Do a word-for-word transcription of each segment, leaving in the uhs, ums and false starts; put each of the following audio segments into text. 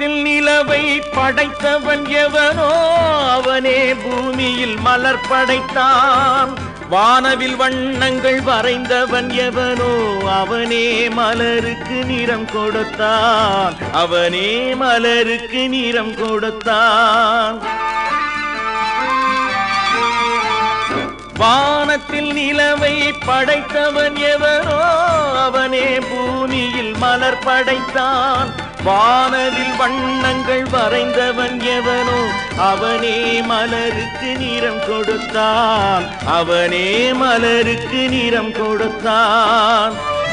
வானத்தில் நிலவை படைத்தவன் எவனோ அவனே பூமியில் மலர் படைத்தான். வானவில் வண்ணங்கள் வரைந்தவன் எவனோ அவனே மலருக்கு நிறம் கொடுத்தான். அவனே மலருக்கு நிறம் கொடுத்தான். வானத்தில் நிலவை படைத்தவன் எவனோ அவனே பூமியில் மலர் படைத்தான். வானவில் வண்ணங்கள் வரைந்தவன் எவனோ அவனே மலருக்கு நிறம் கொடுத்தான். அவனே மலருக்கு நிறம் கொடுத்தான்.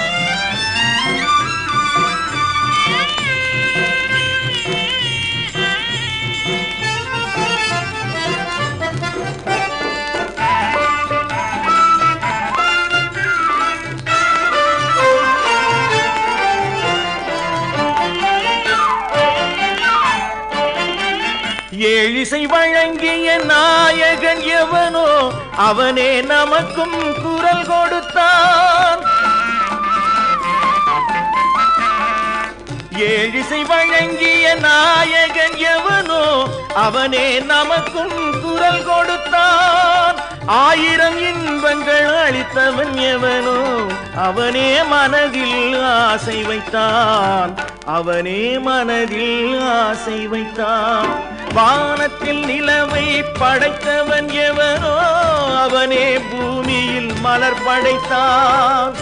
ஏழிசை வழங்கிய நாயகன் எவனோ அவனே நமக்கும் குரல் கொடுத்தான். ஏழிசை வழங்கிய நாயகன் எவனோ அவனே நமக்கும் குரல் கொடுத்தான். ஆயிரம் இன்பங்கள் அளித்தவன் எவனோ அவனே மனதில் ஆசை வைத்தான். அவனே மனதில் ஆசை வைத்தான். வானத்தில் நிலவை படைத்தவன் எவனோ அவனே பூமியில் மலர் படைத்தான்.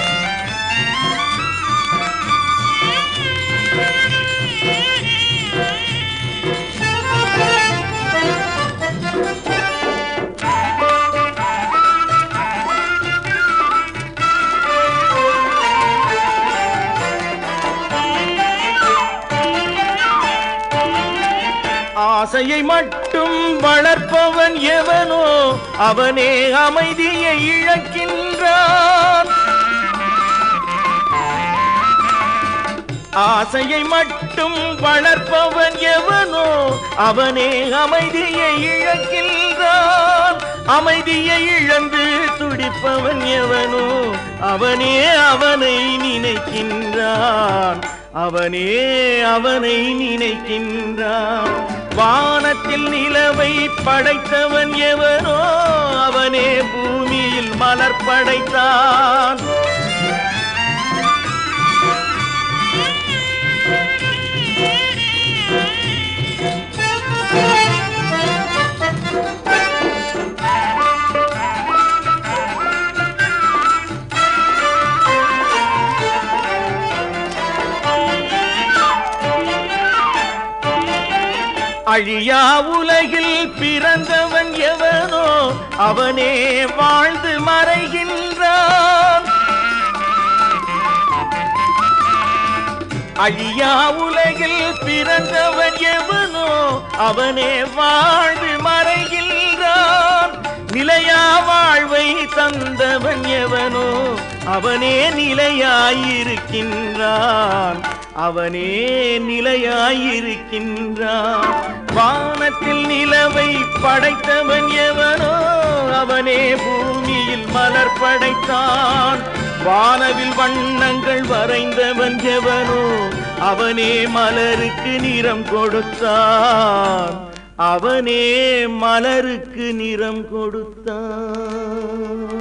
ஆசையை மட்டும் வளர்ப்பவன் எவனோ அவனே அமைதியை இழக்கின்றான். ஆசையை மட்டும் வளர்ப்பவன் எவனோ அவனே அமைதியை இழக்கின்றான். அமைதியை இழந்து துடிப்பவன் எவனோ அவனே அவனை நினைக்கின்றான். அவனே அவனை நினைக்கின்றான். வானத்தில் நிலவை படைத்தவன் எவனோ அவனே பூமியில் மலர் படைத்தான். அழியா உலகில் பிறந்தவன் எவனோ அவனே வாழ்ந்து மறைகின்றான். அழியா உலகில் பிறந்தவன் எவனோ அவனே வாழ்ந்து மறைகின்றான். நிலையா வாழ்வை தந்தவன் எவனோ அவனே நிலையாயிருக்கின்றான். அவனே நிலையாயிருக்கின்றான். வானத்தில் நிலவை படைத்தவன் எவனோ அவனே பூமியில் மலர் படைத்தான். வானவில் வண்ணங்கள் வரைந்தவன் எவனோ அவனே மலருக்கு நிறம் கொடுத்தான். அவனே மலருக்கு நிறம் கொடுத்தான்.